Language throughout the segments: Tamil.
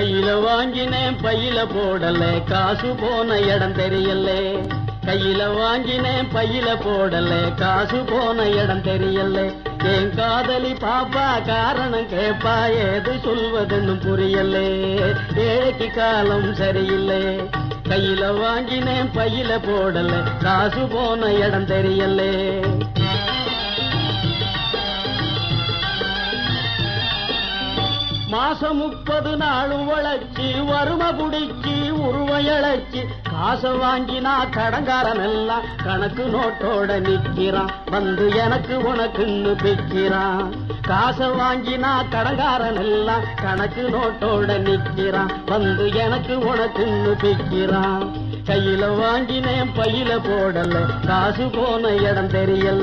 கையில வாங்கினேன் பையில போடல காசு போன இடம் தெரியல கையில வாங்கினேன் பையில போடல காசு போன இடம் தெரியல என் காதலி பாப்பா காரணம் கேப்பா ஏது சொல்வதுன்னு புரியல ஏழைக்கு காலம் சரியில்லை கையில வாங்கினேன் பையில போடல காசு போன இடம் தெரியல மாசம் 30 நாளும் உழைச்சி வறுமை புடிச்சி உருவையழைச்சி காசை வாங்கினா கடங்காரன் எல்லாம் கணக்கு நோட்டோட நிக்கிறான் வந்து எனக்கு உனக்குன்னு பிக்கிறான் காசை வாங்கினா கடங்காரன் எல்லாம் கணக்கு நோட்டோட நிக்கிறான் வந்து எனக்கு உனக்குன்னு பிக்கிறான் கையில வாங்கினேன் பையில போடல காசு போன இடம் தெரியல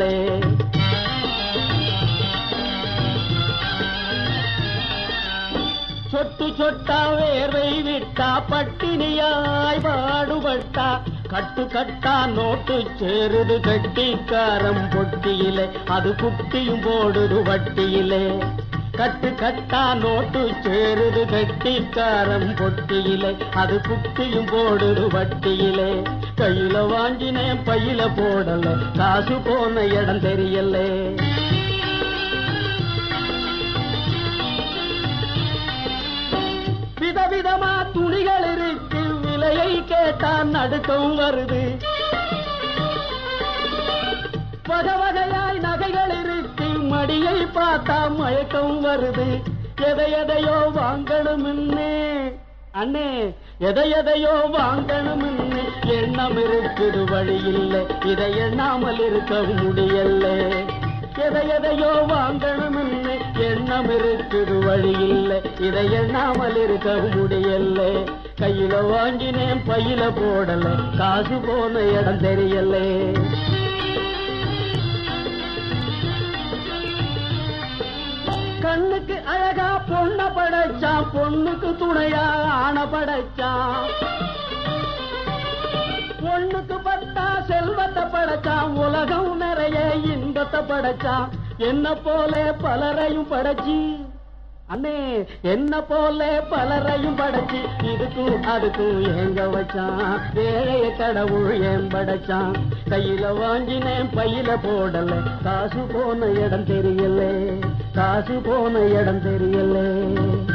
சொட்டு சொட்டா வேர்வை விட்டா பட்டினியாய் பாடுபட்டா கட்டு கட்டா நோட்டு சேருது கட்டிக்காரம் பொட்டியிலே அது குட்டியும் போடுது வட்டியிலே கட்டு கட்டா நோட்டு சேருது கட்டிக்காரம் பொட்டியிலே அது குட்டியும் போடுது வட்டியிலே கையில வாங்கினேன் பையில போடல காசு போன இடம் தெரியல விதவிதமா துணிகள் இருக்கு விலையை கேட்டான் நடுக்கம் வருது வகை வகையாய் நகைகள் இருக்கு மடியை பார்த்தா மயக்கம் வருது எதையோ வாங்கணும்னே அண்ணே எதையோ வாங்கணும்னு எண்ணம் இருக்குது வழி இல்லை இதை எண்ணாமல் இருக்க முடியல எதையோ வாங்கணும்னு எண்ணம் இருக்குது வழி இல்லை இதை எண்ணாமல் இருக்க முடியல கையில வாங்கினேன் பையில போடல காசு போன இடம் தெரியல கண்ணுக்கு அழகா பொண்ண படைச்சான் பொண்ணுக்கு துணையா ஆன படைச்சான் பொண்ணுக்கு பட்டா செல்வத்தை படைச்சான் உலகம் நிறைய இன்பத்தை படைச்சான் என்ன போல பலரையும் படைச்சி அண்ணே என்ன போல பலரையும் படைச்சி இதுக்கும் அதுக்கும் ஏங்க வச்சான் ஏழைய கடவுள் ஏன் படைச்சான் கையில வாங்கினேன் பையில போடல காசு போன இடம் தெரியல காசு போன இடம் தெரியல